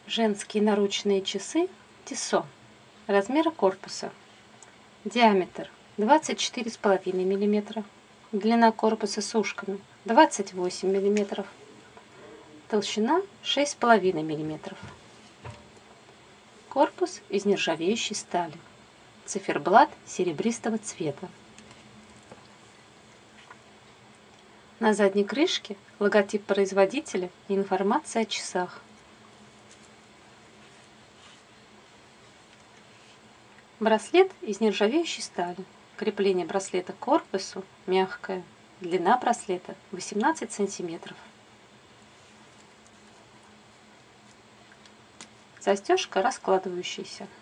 Женские наручные часы Тиссо. Размеры корпуса. Диаметр 24,5 мм. Длина корпуса с ушками 28 мм. Толщина 6,5 мм. Корпус из нержавеющей стали. Циферблат серебристого цвета. На задней крышке логотип производителя и информация о часах. Браслет из нержавеющей стали. Крепление браслета к корпусу мягкое. Длина браслета 18 см. Застежка раскладывающаяся.